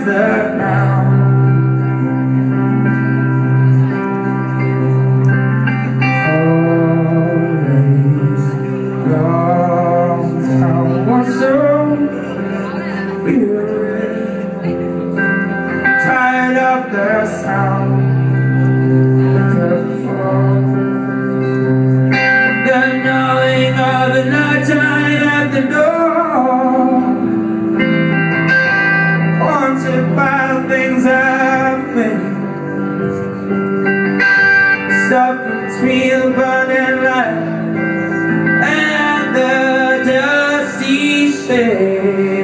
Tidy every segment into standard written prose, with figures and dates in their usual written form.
the ground. Tired of the sound of the fall, the knowing of the night time at the door, haunted by the things I've made, stuck between the burning light and the dusty shade.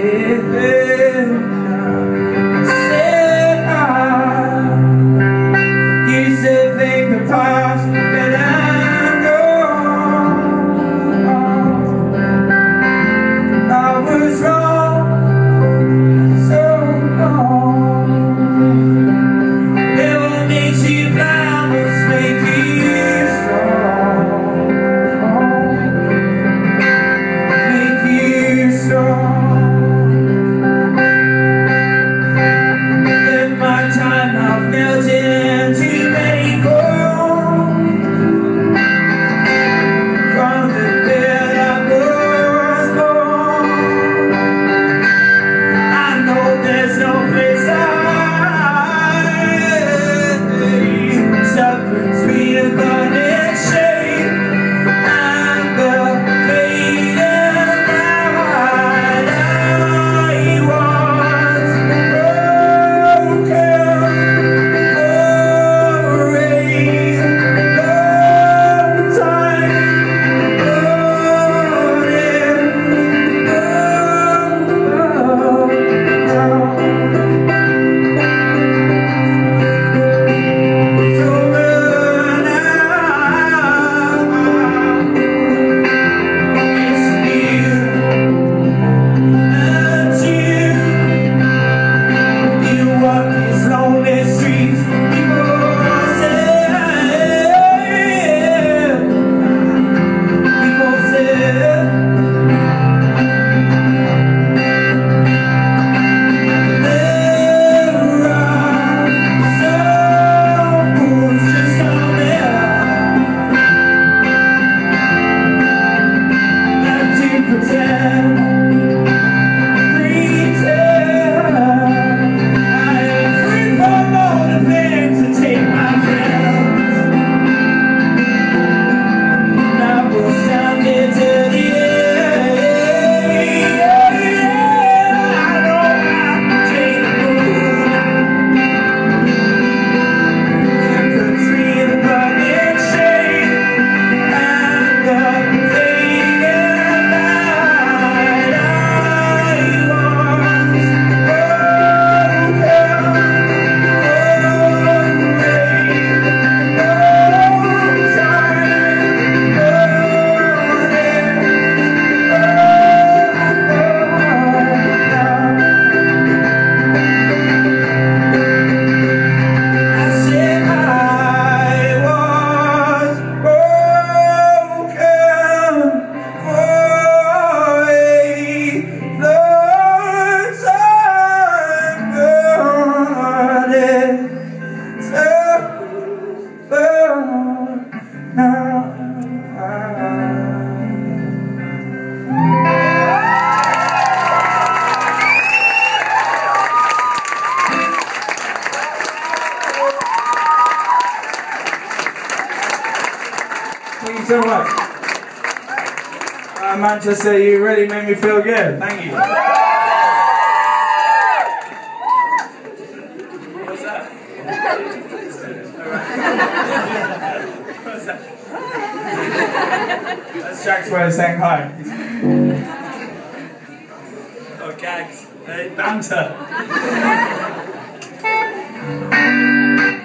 Thank you so much. Manchester, you really made me feel good. Thank you. What's that? What's that? That's Jack's way of saying hi. Oh, gags. Banter.